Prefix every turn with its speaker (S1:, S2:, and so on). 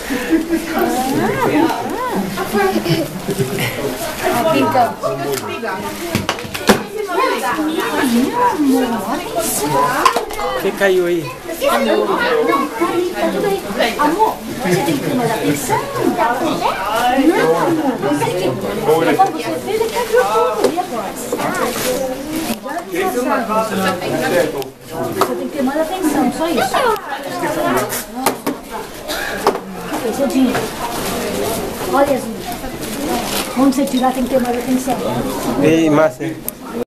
S1: Aqui então.
S2: O que caiu aí?
S1: Não, tá tudo aí. Amor, você tem que tomar atenção. Não, amor, você tem que... Agora você fez e quebrou tudo. E agora? Você tem que ter mais atenção, só isso. Esse é o dinheiro. Olha, Yasmin. Onde você tirar tem que ter mais atenção.
S2: Ei, Márcia.